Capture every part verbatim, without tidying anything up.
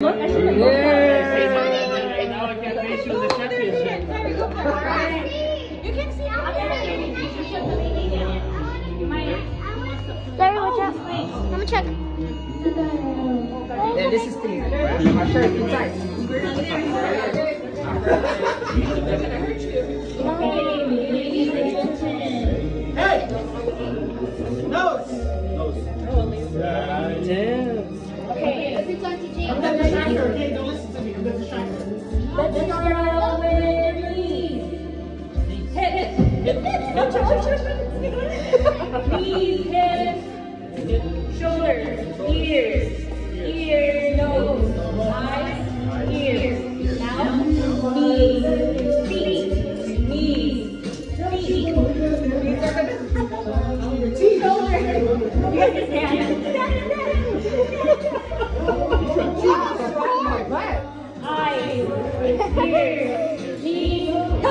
Now I can't face you in the championship. You can see out there. Larry, watch out. I'm gonna check. Yeah, this is Steve. My shirt too tight. Hey! Nose! Damn. Okay, it's on to Jane. I'm the distractor, okay? Don't listen to me. I'm the distractor. Let's start with knees. Hit it. Knees, hips, shoulders, ears, ears, nose, eyes, ears. Now, knees, feet, knees, feet. Shoulders. You guys can stand. Eyes, ears, knees, go.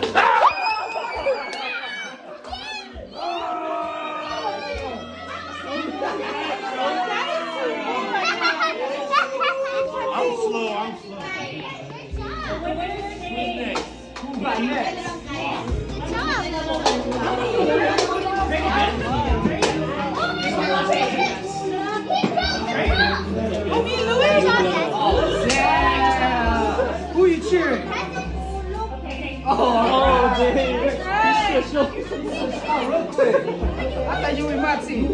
I'm slow, I'm slow. Who's next? Who's my next? Yeah! Who you cheering? Oh, dang. Oh, rotate. I thought you were my team.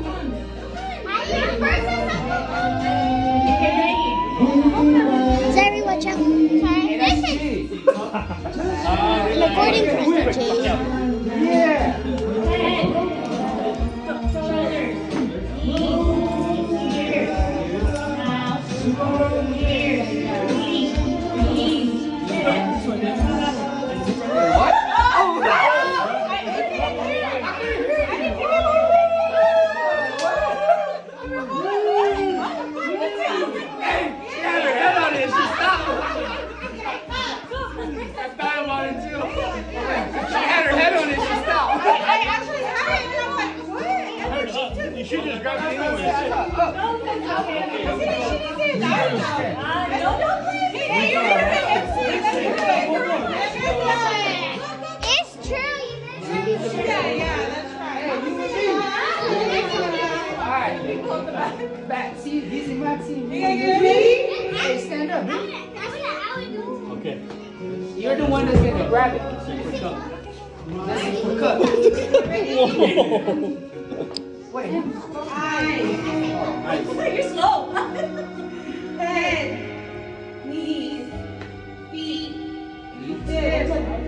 Zari, watch out. Hey, that's G. Recording for G. Yeah. Head, shoulders, knees, ears, mouth, ears, feet, knees, hips. What? Oh, hey, she had her head on it. She stopped. I thought about it too. She had her head on it. She stopped. I actually had it, and I'm like, what? And then she took You should just grab it anyway. it. She didn't say it loud enough. No, don't play it. Hey, you're gonna be M C. That's okay. It's true. Yeah, yeah, that's right. Alright, back. See, this is my team. You gonna get ready? Hey, stand up. Okay. You're the one that's gonna grab it. That's it for cut. Wait. Eyes. You're slow. Head, knees, feet, hips,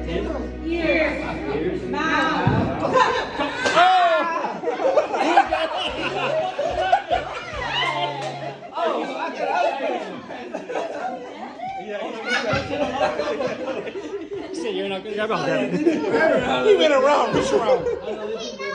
ears, mouth. Oh, I thought I was Say you're not gonna grab it. He went around, which round?